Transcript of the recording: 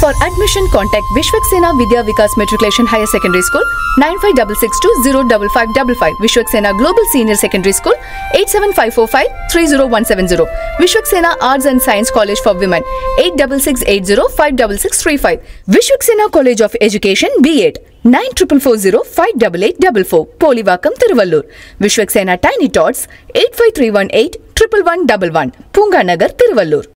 For admission, contact Vishwaksenaa Vidya Vikas Matriculation Higher Secondary School 9566205555, Vishwaksenaa Global Senior Secondary School 87545-30170, Vishwaksenaa Arts and Science College for Women 8680-56635, Vishwaksenaa College of Education B.Ed 9440-58844, Polivakkam, Thiruvallur, Vishwaksenaa Tiny Tots 85318-11111, Poonga, Nagar, Thiruvallur.